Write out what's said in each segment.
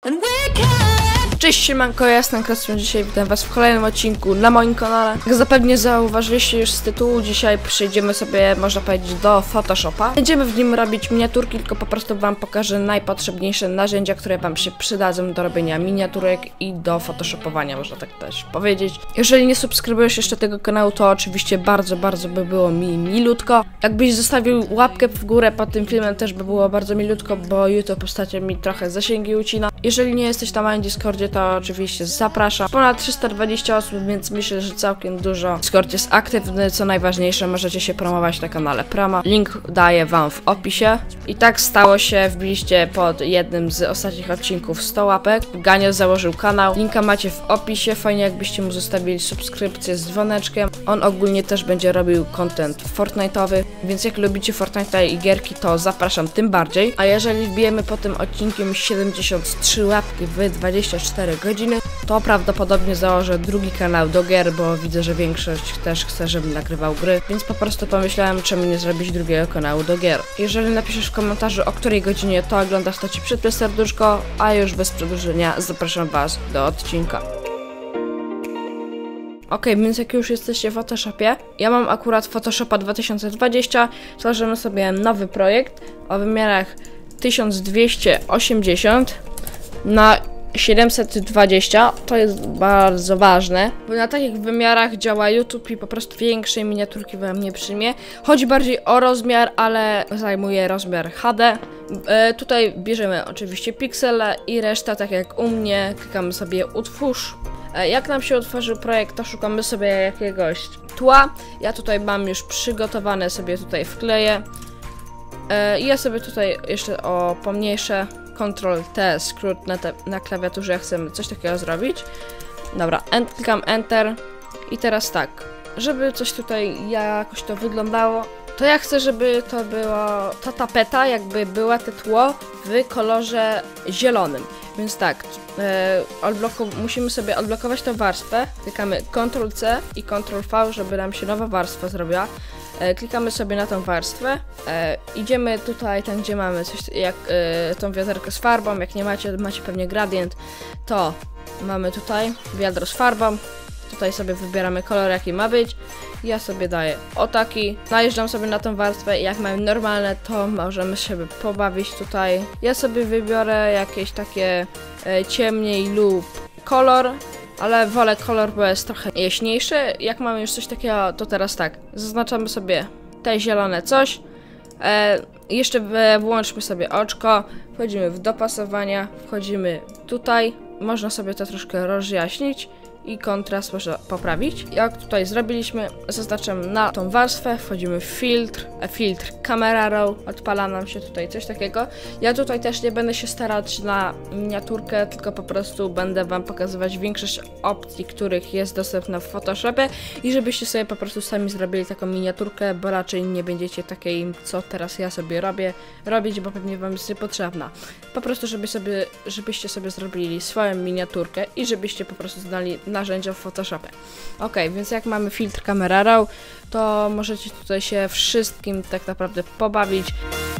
Cześć, siemanko, ja jestem Krasnodar. Dzisiaj witam was w kolejnym odcinku na moim kanale. Jak zapewne zauważyliście już z tytułu, dzisiaj przejdziemy sobie, można powiedzieć, do Photoshopa. Będziemy w nim robić miniaturki, tylko po prostu wam pokażę najpotrzebniejsze narzędzia, które wam się przydadzą do robienia miniaturek i do photoshopowania, można tak też powiedzieć. Jeżeli nie subskrybujesz jeszcze tego kanału, to oczywiście bardzo by było mi milutko. Jakbyś zostawił łapkę w górę pod tym filmem, też by było bardzo milutko, bo YouTube ostatnio mi trochę zasięgi ucina. Jeżeli nie jesteś na moim Discordzie, to oczywiście zapraszam. Ponad 320 osób, więc myślę, że całkiem dużo. Discord jest aktywny, co najważniejsze, możecie się promować na kanale Prama. Link daję wam w opisie. I tak stało się, wbiliście pod jednym z ostatnich odcinków 100 łapek. Ganio założył kanał, linka macie w opisie. Fajnie jakbyście mu zostawili subskrypcję z dzwoneczkiem. On ogólnie też będzie robił content Fortnite'owy, więc jak lubicie Fortnite'a i gierki, to zapraszam tym bardziej. A jeżeli wbijemy po tym odcinkiem 73 łapki w 24 godziny, to prawdopodobnie założę drugi kanał do gier, bo widzę, że większość też chce, żebym nagrywał gry, więc po prostu pomyślałem, czemu nie zrobić drugiego kanału do gier. Jeżeli napiszesz w komentarzu, o której godzinie to oglądasz, to ci przytnę serduszko, a już bez przedłużenia zapraszam was do odcinka. Więc jak już jesteście w Photoshopie, ja mam akurat Photoshopa 2020, tworzymy sobie nowy projekt o wymiarach 1280 na 720, to jest bardzo ważne, bo na takich wymiarach działa YouTube i po prostu większej miniaturki wam nie przyjmie. Chodzi bardziej o rozmiar, ale zajmuje rozmiar HD. Tutaj bierzemy oczywiście piksele i reszta, tak jak u mnie, klikamy sobie utwórz. Jak nam się otworzył projekt, to szukamy sobie jakiegoś tła. Ja tutaj mam już przygotowane, sobie tutaj wkleję. I ja sobie tutaj jeszcze pomniejszę. Ctrl-T, skrót na klawiaturze, jak chcemy coś takiego zrobić. Dobra, klikam Enter. I teraz tak, żeby coś tutaj jakoś to wyglądało, to ja chcę, żeby to była ta tapeta, jakby była to tło w kolorze zielonym. Więc tak, musimy sobie odblokować tą warstwę. Klikamy Ctrl-C i Ctrl-V, żeby nam się nowa warstwa zrobiła. Klikamy sobie na tą warstwę, idziemy tutaj, tam gdzie mamy coś jak tą wiaderkę z farbą. Jak nie macie pewnie gradient, to mamy tutaj wiadro z farbą. Tutaj sobie wybieramy kolor, jaki ma być. Ja sobie daję o taki. Najeżdżam sobie na tą warstwę i jak mamy normalne, to możemy się pobawić tutaj. Ja sobie wybiorę jakieś takie ciemniej lub kolor. Ale wolę kolor, bo jest trochę jaśniejszy. Jak mamy już coś takiego, to teraz tak. Zaznaczamy sobie te zielone coś. Jeszcze włączmy sobie oczko. Wchodzimy w dopasowania. Wchodzimy tutaj. Można sobie to troszkę rozjaśnić. I kontrast można poprawić. Jak tutaj zrobiliśmy, zaznaczam na tą warstwę, wchodzimy w filtr Camera Raw, odpala nam się tutaj coś takiego. Ja tutaj też nie będę się starać na miniaturkę, tylko po prostu będę wam pokazywać większość opcji, których jest dostępna w Photoshopie i żebyście sobie po prostu sami zrobili taką miniaturkę, bo raczej nie będziecie takiej, co teraz ja sobie robić, bo pewnie wam jest niepotrzebna. Po prostu, żebyście sobie zrobili swoją miniaturkę i żebyście po prostu znali narzędzia w Photoshopie. Więc jak mamy filtr Camera Raw, to możecie tutaj się wszystkim tak naprawdę pobawić.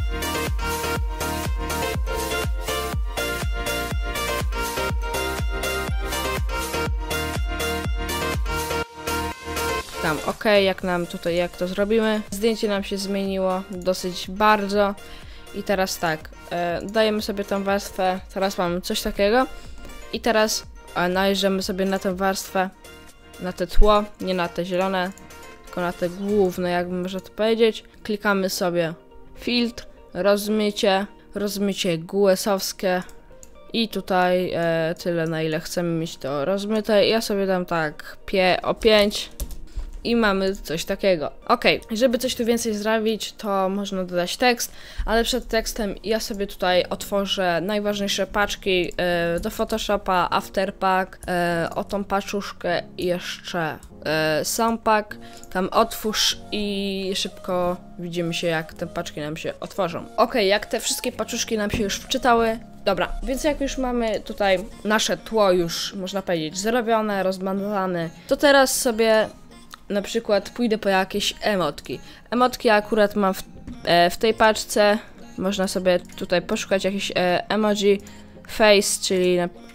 Tam jak to zrobimy. Zdjęcie nam się zmieniło dosyć bardzo. I teraz tak, dajemy sobie tą warstwę, teraz mamy coś takiego. I teraz najeżdżamy sobie na tę warstwę, na te tło, nie na te zielone, tylko na te główne, jakby można to powiedzieć. Klikamy sobie filtr, rozmycie GUS-owskie i tutaj tyle, na ile chcemy mieć to rozmyte. Ja sobie dam tak o 5 i mamy coś takiego. Żeby coś tu więcej zrobić, to można dodać tekst, ale przed tekstem ja sobie tutaj otworzę najważniejsze paczki do Photoshopa, Afterpack, o tą paczuszkę i jeszcze sam pack, tam otwórz i szybko widzimy się, jak te paczki nam się otworzą. Jak te wszystkie paczuszki nam się już wczytały, dobra, więc jak już mamy tutaj nasze tło już, można powiedzieć, zrobione, rozmalowane, to teraz sobie na przykład pójdę po jakieś emotki. Emotki akurat mam w tej paczce. Można sobie tutaj poszukać jakichś emoji. face, czyli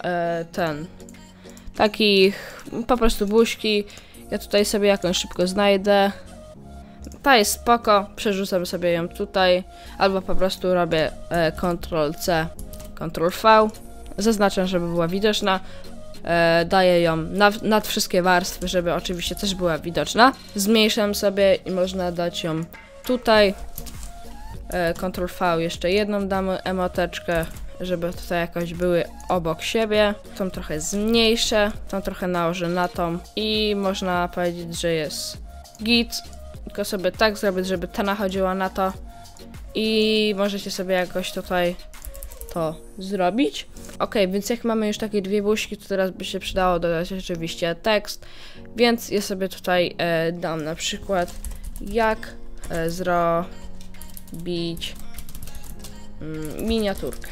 takich po prostu buźki. Ja tutaj sobie jakąś szybko znajdę. Ta jest spoko, przerzucam sobie ją tutaj, albo po prostu robię Ctrl-C, Ctrl-V. Zaznaczam, żeby była widoczna. Daję ją nad wszystkie warstwy, żeby oczywiście też była widoczna. Zmniejszam sobie i można dać ją tutaj. Ctrl-V, jeszcze jedną damy emoteczkę, żeby tutaj jakoś były obok siebie. Tą trochę zmniejszę, tą trochę nałożę na tą i można powiedzieć, że jest git. Tylko sobie tak zrobić, żeby ta nachodziła na to i możecie sobie jakoś tutaj to zrobić. Ok, więc jak mamy już takie dwie buźki, to teraz by się przydało dodać oczywiście tekst, więc ja sobie tutaj dam na przykład jak zrobić miniaturkę.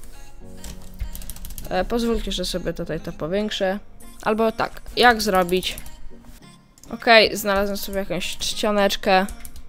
Pozwólcie, że sobie tutaj to powiększę. Albo tak, jak zrobić. Ok, znalazłem sobie jakąś czcioneczkę.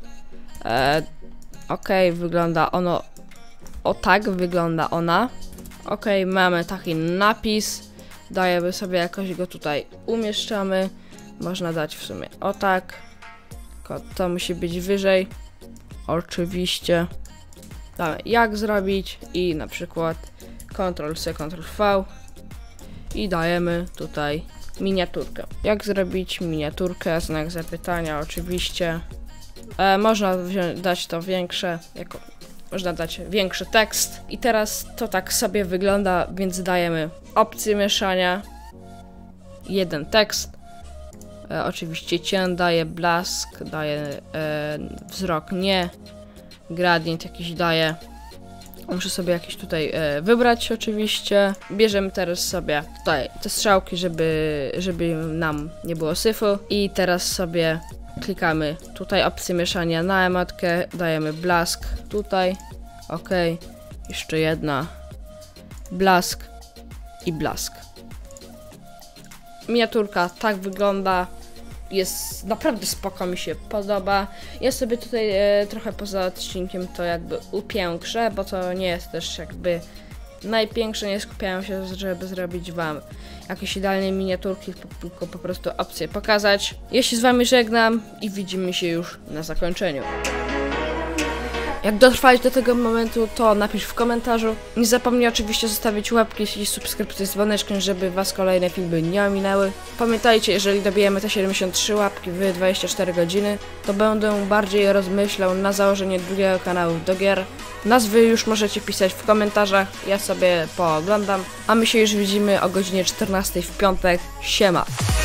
Ok, wygląda ono. O tak wygląda ona. Ok, mamy taki napis. Dajemy sobie jakoś go tutaj umieszczamy. Można dać w sumie o tak. Tylko to musi być wyżej. Oczywiście. Damy jak zrobić i na przykład Ctrl-C, Ctrl-V i dajemy tutaj miniaturkę. Jak zrobić miniaturkę? Znak zapytania oczywiście. Można dać to większe, można dać większy tekst. I teraz to tak sobie wygląda, więc dajemy opcję mieszania. Jeden tekst. Oczywiście cień daje, blask daje, wzrok nie. Gradient jakiś daje. Muszę sobie jakieś tutaj wybrać oczywiście. Bierzemy teraz sobie tutaj te strzałki, żeby nam nie było syfu. I teraz sobie klikamy tutaj opcję mieszania na emotkę. Dajemy blask tutaj. Ok. Jeszcze jedna. Blask i blask. Miniaturka tak wygląda. Jest naprawdę spoko, mi się podoba. Ja sobie tutaj trochę poza odcinkiem to jakby upiększę, bo to nie jest też jakby najpiększe, nie skupiałem się, żeby zrobić wam jakieś idealne miniaturki, tylko po prostu opcję pokazać. Ja się z wami żegnam i widzimy się już na zakończeniu. Jak dotrwałeś do tego momentu, to napisz w komentarzu. Nie zapomnij oczywiście zostawić łapki i subskrypcji z dzwoneczkiem, żeby was kolejne filmy nie ominęły. Pamiętajcie, jeżeli dobijemy te 73 łapki w 24 godziny, to będę bardziej rozmyślał na założenie drugiego kanału do gier. Nazwy już możecie pisać w komentarzach, ja sobie pooglądam. A my się już widzimy o godzinie 14 w piątek. Siema!